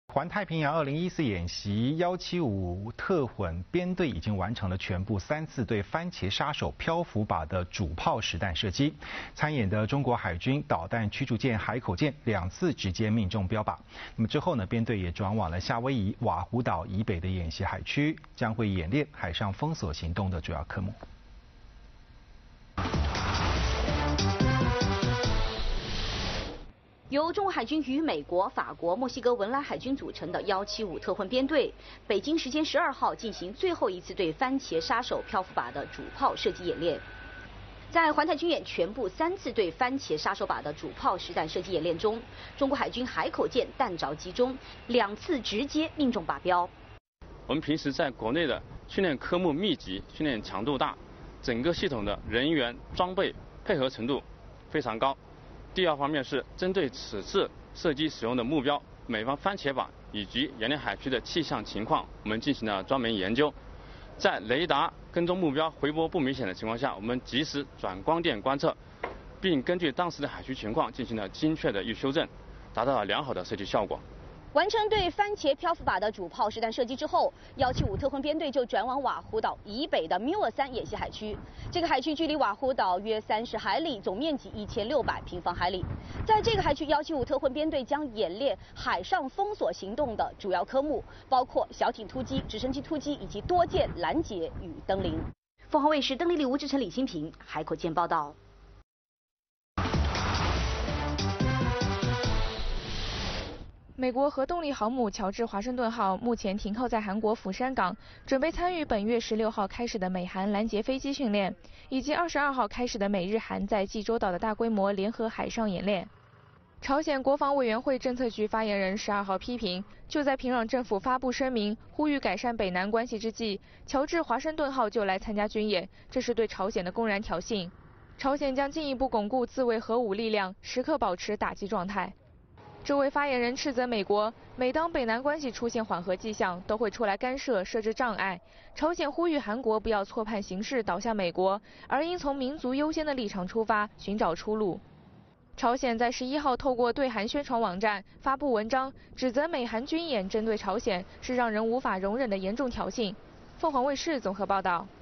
环太平洋2014演习175特混编队已经完成了全部3次对番茄杀手漂浮靶的主炮实弹射击。参演的中国海军导弹驱逐舰海口舰2次直接命中标靶。那么之后呢，编队也转往了夏威夷瓦胡岛以北的演习海区，将会演练海上封锁行动的主要科目。 由中国海军与美国、法国、墨西哥文莱海军组成的175特混编队，北京时间12号进行最后一次对番茄杀手漂浮靶的主炮射击演练。在环太军演全部3次对番茄杀手靶的主炮实弹射击演练中，中国海军海口舰弹着集中，2次直接命中靶标。 我们平时在国内的训练科目密集，训练强度大，整个系统的人员装备配合程度非常高。第二方面是针对此次射击使用的目标美方番茄靶以及演练海区的气象情况，我们进行了专门研究。在雷达跟踪目标回波不明显的情况下，我们及时转光电观测，并根据当时的海区情况进行了精确的预修正，达到了良好的射击效果。 完成对番茄漂浮靶的主炮实弹射击之后，175特混编队就转往瓦胡岛以北的缪尔3演习海区。这个海区距离瓦胡岛约30海里，总面积1600平方海里。在这个海区，175特混编队将演练海上封锁行动的主要科目，包括小艇突击、直升机突击以及多舰拦截与登临。凤凰卫视邓丽丽、吴志成、李新平海口舰报道。 美国核动力航母乔治华盛顿号目前停靠在韩国釜山港，准备参与本月16号开始的美韩拦截飞机训练，以及22号开始的美日韩在济州岛的大规模联合海上演练。朝鲜国防委员会政策局发言人12号批评，就在平壤政府发布声明呼吁改善北南关系之际，乔治华盛顿号就来参加军演，这是对朝鲜的公然挑衅。朝鲜将进一步巩固自卫核武力量，时刻保持打击状态。这位发言人斥责美国，每当北南关系出现缓和迹象，都会出来干涉、设置障碍。朝鲜呼吁韩国不要错判形势，倒向美国，而应从民族优先的立场出发，寻找出路。朝鲜在11号透过对韩宣传网站发布文章，指责美韩军演针对朝鲜是让人无法容忍的严重挑衅。凤凰卫视综合报道。